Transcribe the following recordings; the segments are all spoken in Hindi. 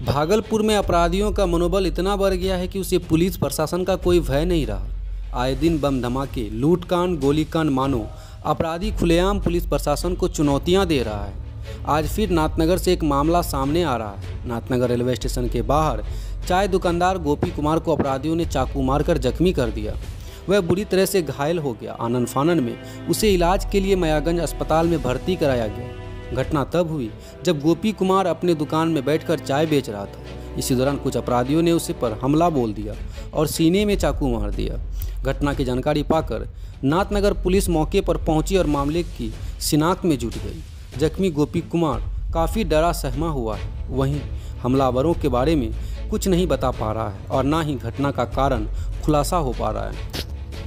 भागलपुर में अपराधियों का मनोबल इतना बढ़ गया है कि उसे पुलिस प्रशासन का कोई भय नहीं रहा। आए दिन बम धमाके, लूटकांड, गोलीकांड, मानो अपराधी खुलेआम पुलिस प्रशासन को चुनौतियां दे रहा है। आज फिर नाथनगर से एक मामला सामने आ रहा है। नाथनगर रेलवे स्टेशन के बाहर चाय दुकानदार गोपी कुमार को अपराधियों ने चाकू मारकर जख्मी कर दिया। वह बुरी तरह से घायल हो गया। आनन फानन में उसे इलाज के लिए मयागंज अस्पताल में भर्ती कराया गया। घटना तब हुई जब गोपी कुमार अपने दुकान में बैठकर चाय बेच रहा था। इसी दौरान कुछ अपराधियों ने उसे पर हमला बोल दिया और सीने में चाकू मार दिया। घटना की जानकारी पाकर नाथनगर पुलिस मौके पर पहुंची और मामले की शिनाख्त में जुट गई। जख्मी गोपी कुमार काफ़ी डरा सहमा हुआ है। वहीं हमलावरों के बारे में कुछ नहीं बता पा रहा है और ना ही घटना का कारण खुलासा हो पा रहा है।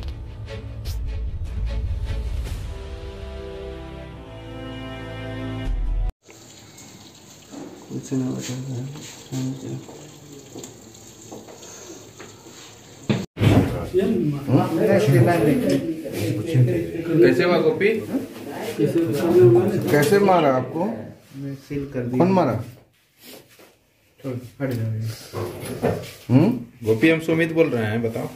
कैसे हुआ गोपी? कैसे मारा आपको? मैं सील कर दी। कौन मारा? हट जाओ। गोपी, हम सुमित बोल रहे हैं, बताओ।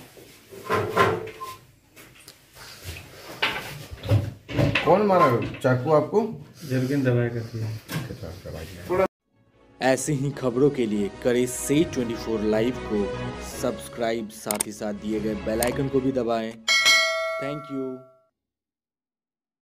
कौन मारा चाकू आपको? जर्किन दबाया करती है। ऐसी ही खबरों के लिए करें से 24 लाइव को सब्सक्राइब, साथ ही साथ दिए गए बेल आइकन को भी दबाएं। Thank you.